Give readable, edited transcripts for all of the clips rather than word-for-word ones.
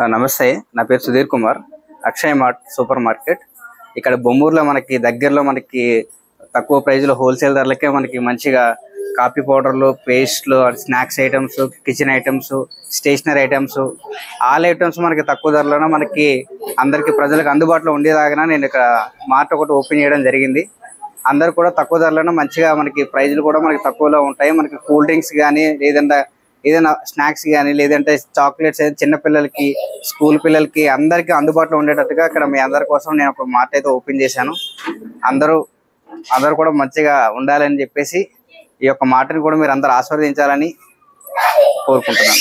నమస్తే, నా పేరు Sudheer Kumar. Akshay mart super market ఇక్కడ బొమ్మూరులో మనకి దగ్గరలో మనకి తక్కువ ప్రైజ్లో హోల్సేల్ ధరలకే మనకి మంచిగా కాఫీ పౌడర్లు, పేస్ట్లు, snacks items, kitchen items, stationery items, all items మనకి తక్కువ ధరలోనే మనకి అందరికి ప్రజలకు అందుబాటులో ఉండేలాగా నేను ఇక్కడ మార్ట్ ఒకటి ఓపెన్ చేయడం జరిగింది. అందరు కూడా తక్కువ ధరలోనే మంచిగా మనకి ప్రైజ్లు కూడా మనకి తక్కువలో ఉంటాయి. మనకి కూల్ డ్రింక్స్ కానీ లేదంటే ఏదైనా స్నాక్స్ కానీ లేదంటే చాక్లెట్స్ చిన్న పిల్లలకి, స్కూల్ పిల్లలకి అందరికీ అందుబాటులో ఉండేటట్టుగా ఇక్కడ మీ అందరి కోసం నేను ఒక మార్ట్ అయితే ఓపెన్ చేశాను. అందరూ కూడా మంచిగా ఉండాలని చెప్పేసి ఈ యొక్క మార్ట్ని కూడా మీరు అందరూ ఆస్వాదించాలని కోరుకుంటున్నాను.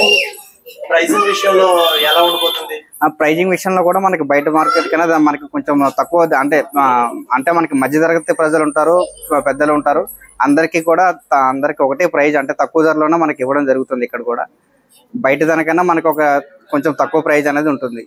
ప్రైజింగ్ విషయంలో కూడా మనకి బయట మార్కెట్ కన్నా మనకి కొంచెం తక్కువ, అంటే మనకి మధ్య తరగతి ప్రజలు ఉంటారు, పెద్దలు ఉంటారు, అందరికీ ఒకటే ప్రైజ్, అంటే తక్కువ ధరలోనే మనకి ఇవ్వడం జరుగుతుంది. ఇక్కడ కూడా బయట దానికన్నా మనకి ఒక కొంచెం తక్కువ ప్రైజ్ అనేది ఉంటుంది.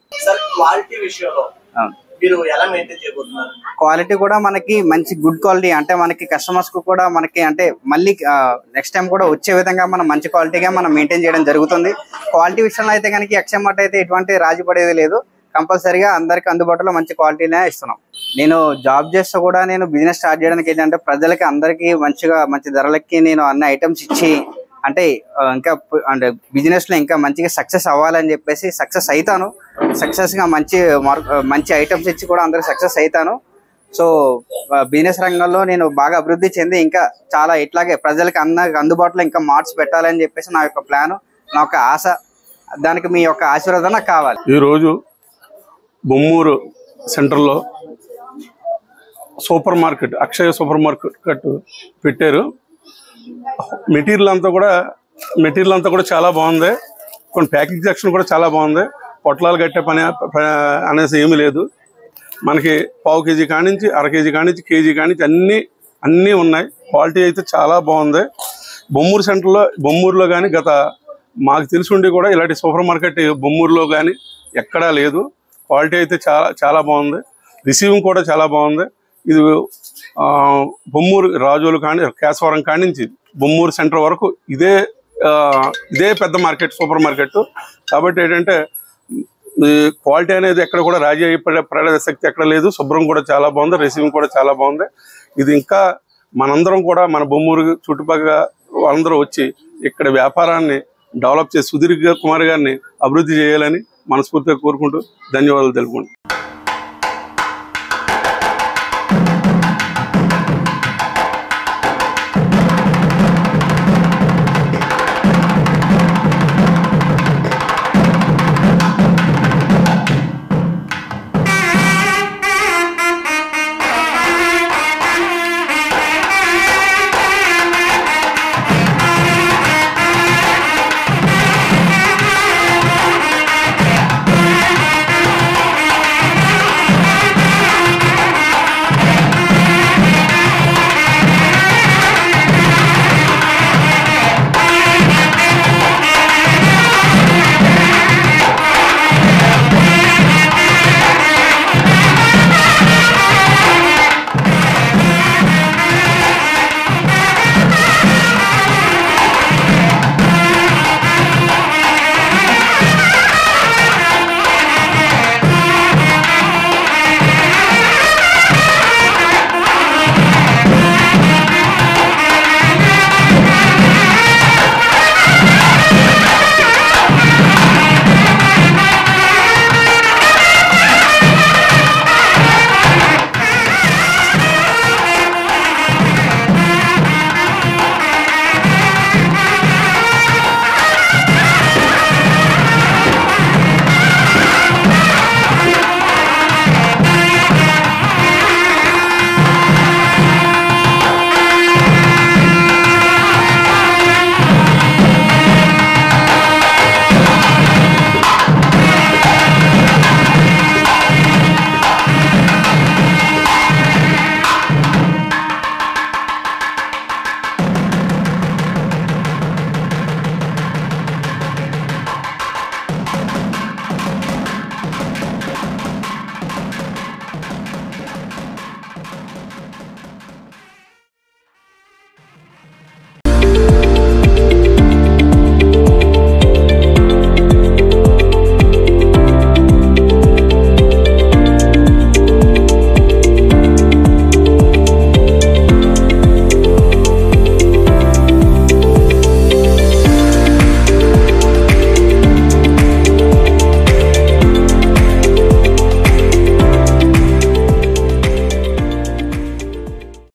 క్వాలిటీ కూడా మనకి మంచి గుడ్ క్వాలిటీ, అంటే మనకి కస్టమర్స్ కు కూడా మనకి అంటే మళ్ళీ నెక్స్ట్ టైం కూడా వచ్చే విధంగా మనం మంచి క్వాలిటీగా మనం మెయింటైన్ చేయడం జరుగుతుంది. క్వాలిటీ విషయంలో అయితే కనుక అక్షయ్ మార్ట్ అయితే ఎటువంటి రాజీ పడేది లేదు. కంపల్సరీగా అందరికి అందుబాటులో మంచి క్వాలిటీనే ఇస్తున్నాం. నేను జాబ్ చేస్తూ కూడా నేను బిజినెస్ స్టార్ట్ చేయడానికి ఏంటంటే ప్రజలకి అందరికీ మంచి ధరలకి నేను అన్ని ఐటమ్స్ ఇచ్చి అంటే ఇంకా అంటే బిజినెస్ లో ఇంకా మంచిగా సక్సెస్ అవ్వాలని చెప్పేసి సక్సెస్ అవుతాను. సక్సెస్ గా మంచి ఐటమ్స్ ఇచ్చి కూడా అందరికి సక్సెస్ అవుతాను. సో బిజినెస్ రంగంలో నేను బాగా అభివృద్ధి చెంది ఇంకా చాలా ఇట్లాగే ప్రజలకి అందుబాటులో ఇంకా మార్ట్స్ పెట్టాలని చెప్పేసి నా యొక్క ప్లాన్, నా యొక్క ఆశ. దానికి మీ యొక్క ఆశీర్వాదం నాకు కావాలి. ఈరోజు బొమ్మూరు సెంటర్లో super market, Akshaya super market పెట్టారు. మెటీరియల్ అంతా కూడా చాలా బాగుంది. కొన్ని ప్యాకింగ్ సెక్షన్ కూడా చాలా బాగుంది. పొట్లాలు కట్టే పని అనేసి ఏమీ లేదు. మనకి పావు కేజీ కానించి, అర కేజీ కానించి, కేజీ కానించి అన్నీ ఉన్నాయి. క్వాలిటీ అయితే చాలా బాగుంది. బొమ్మూరు సెంటర్లో, బొమ్మూరులో కానీ మాకు తెలిసి ఉండి కూడా ఇలాంటి సూపర్ మార్కెట్ బొమ్మూరులో కానీ ఎక్కడా లేదు. క్వాలిటీ అయితే చాలా బాగుంది. రిసీవింగ్ కూడా చాలా బాగుంది. ఇది బొమ్మూరు రాజోలు కానీ కేశవరం కానించి బొమ్మూరు సెంటర్ వరకు ఇదే పెద్ద మార్కెట్, సూపర్ మార్కెట్. కాబట్టి ఏంటంటే క్వాలిటీ అనేది ఎక్కడ కూడా రాజీ పడే శక్తి ఎక్కడ లేదు. శుభ్రం కూడా చాలా బాగుంది, రిసీవింగ్ కూడా చాలా బాగుంది. ఇది ఇంకా మనందరం కూడా మన బొమ్మూరు చుట్టుపక్కల వాళ్ళందరూ వచ్చి ఇక్కడ వ్యాపారాన్ని డెవలప్ చేసి సుధీర్ కుమార్ గారిని అభివృద్ధి చేయాలని మనస్ఫూర్తిగా కోరుకుంటూ ధన్యవాదాలు తెలుపుకుంటాం.